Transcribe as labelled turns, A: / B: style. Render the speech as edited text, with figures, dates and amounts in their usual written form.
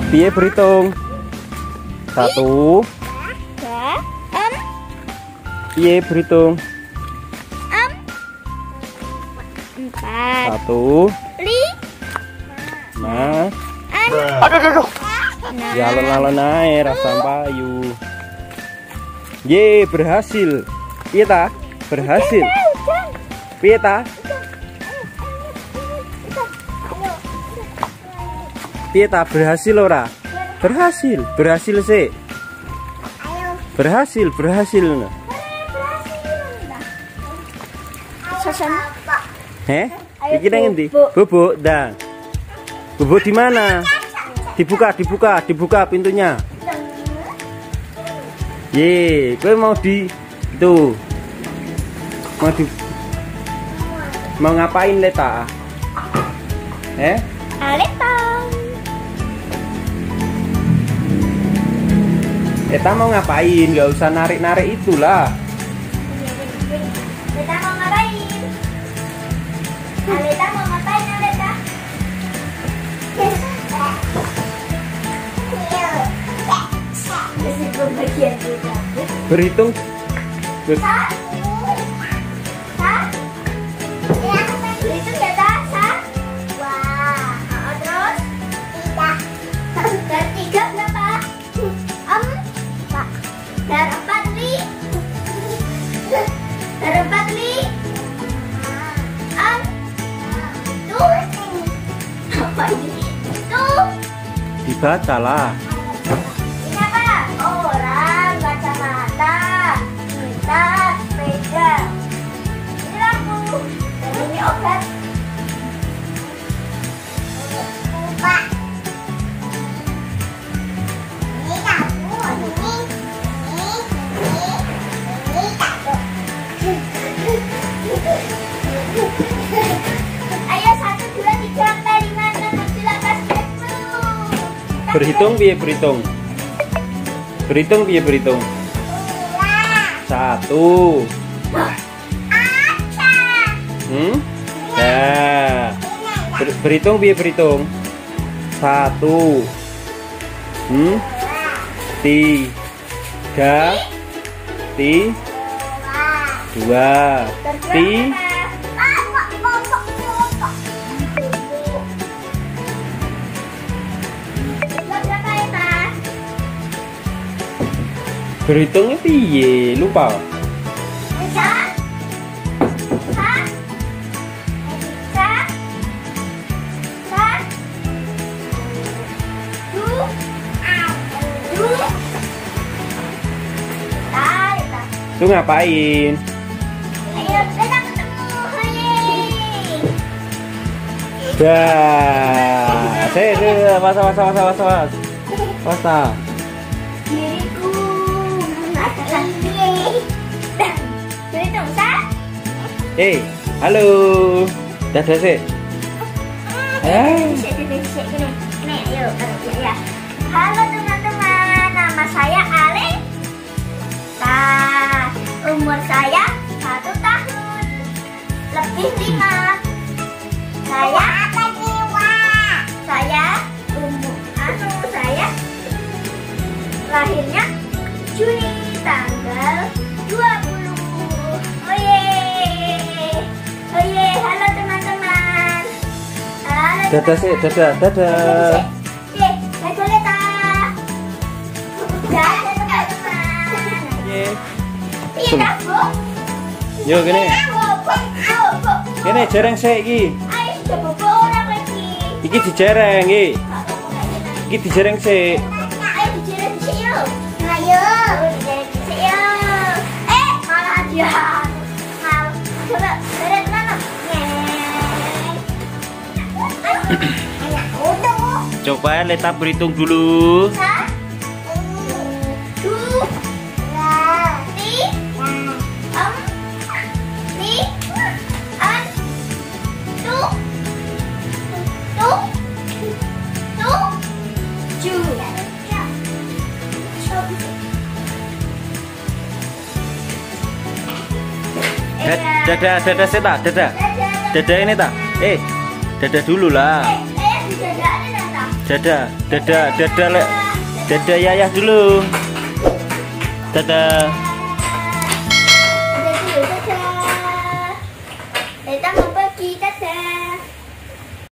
A: Piye berhitung? 1. Piye berhitung? 1. Nah. Aduh. Ya alon-alon ae rasa payu. Ye, berhasil. Piye ta? Berhasil. Piye ta? Piye ta berhasil ora? Berhasil. Berhasil sih. Berhasil. Heh? Iki nang endi? Bubuk, dah. Bubuk di mana? Dibuka pintunya. Ye, kowe mau di itu. Mau ngapain Leta? Leta mau ngapain? Gak usah narik-narik itulah.
B: Leta mau ngapain? Leta mau ngapain, Leta?
A: Berhitung.
B: Berhitung ya, Ta? Wah, terus? 3. Dan 3 berapa? 4. Dan 4 li? Dan 4 li? Tuh? Apa ini? Tuh?
A: Dibaca lah.
B: Ini apa? Orang, kacamata, kita, sepeda. Ini lampu. Dan ini obat. Lupa. Ini lampu. Ini lampu. Ayo 1, 2, 3, 4, 5, 6, 7, 8, 9, 10.
A: Berhitung piye berhitung? Berhitung piye berhitung? 1. Ya. Berhitung piye berhitung? 1. 3. 2. 3. Berhitungnya piye? Lupa. Lu ngapain?
B: Ayo, kita ketemu.
A: Dah. Awas.
B: Diriku. Berhitung,
A: Halo. Dadah sih.
B: Ini, yuk, ya. Halo teman-teman, nama saya Aleta. Umur saya 1 tahun lebih 5. Saya lahirnya Juni tanggal 20. Oye, halo teman-teman. Halo.
A: Dadah sih, dadah.
B: Dadah Leta. Dadah teman-teman. Iya, Bu.
A: Yo gini. Gini jereng sik iki.
B: Ayo coba ora lagi.
A: Iki dijereng iki. Iki dijereng sik.
B: Ayo dijereng sik yo. Ayo, dijereng sik yo. Malah dia. Coba beret mana?
A: Coba Leta berhitung dulu.
B: 1, 2, 3, 4, 5, 6, 7.
A: Dadah seta, dadah ini tak. Dadah dulu lah.
B: Didadain tak?
A: Dadah, dadah, dadah, Lek. Dadah Yayah dulu. Dadah.